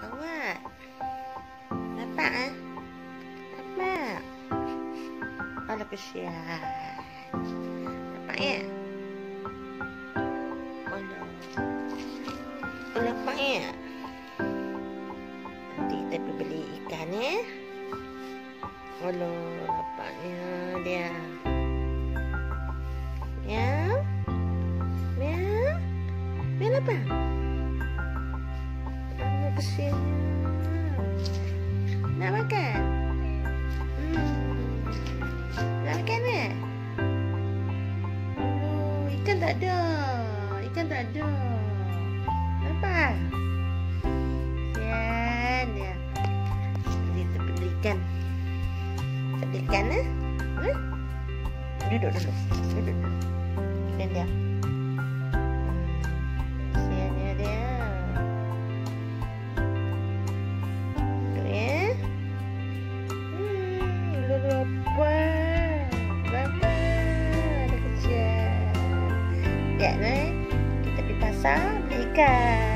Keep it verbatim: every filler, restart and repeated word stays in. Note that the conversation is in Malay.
Awak dapat eh? Dapat. Alah kesian. Dapat ya? Alah. Oh, dapat ya? Nanti kita pergi beli ikan ya. Alah, dapatnya dia. Ya? Ya? Ya apa? Alah kesiannya. Nak makan? Hmm. Nak makan ke? Oh, ikan tak ada. Ikan tak ada. Apa? Kesian dia. Jadi kita beli ikan. Kita beli ikan eh? Hmm? Duduk dulu. Duduk dulu. Dan dia. Kesiannya dia. Duduk ya. Hmm, dulu apa? Berapa? Ada kesian. Ya, nah, kita pergi pasar beli ikan.